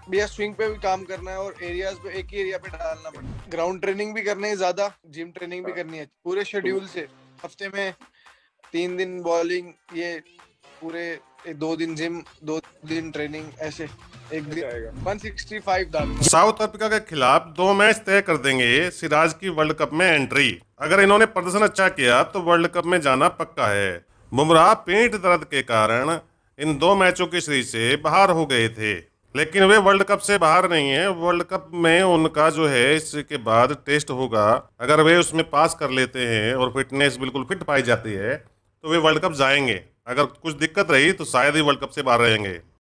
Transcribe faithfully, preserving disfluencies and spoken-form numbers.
भैया स्विंग पे भी काम करना है और एरियाज पे एक ही एरिया पे डालना पड़ता है। ग्राउंड ट्रेनिंग भी करनी है ज्यादा, जिम ट्रेनिंग भी करनी है पूरे शेड्यूल से। हफ्ते में तीन दिन बॉलिंग, ये पूरे ए, दो दिन जिम, दो दिन ट्रेनिंग, ऐसे एक दिन वन सिक्सटी फाइव डालूंगा। साउथ अफ्रीका के खिलाफ दो मैच तय कर देंगे सिराज की वर्ल्ड कप में एंट्री। अगर इन्होंने प्रदर्शन अच्छा किया तो वर्ल्ड कप में जाना पक्का है। बुमराह पेट दर्द के कारण इन दो मैचों की सीरीज से बाहर हो गए थे, लेकिन वे वर्ल्ड कप से बाहर नहीं है। वर्ल्ड कप में उनका जो है इसके बाद टेस्ट होगा। अगर वे उसमें पास कर लेते हैं और फिटनेस बिल्कुल फिट पाई जाती है तो वे वर्ल्ड कप जाएंगे। अगर कुछ दिक्कत रही तो शायद ही वर्ल्ड कप से बाहर रहेंगे।